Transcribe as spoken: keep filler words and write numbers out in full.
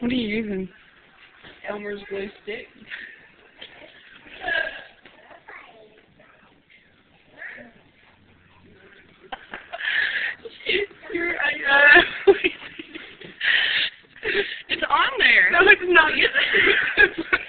What are you using? Elmer's glue stick. You're, uh, it's on there. No, it's not.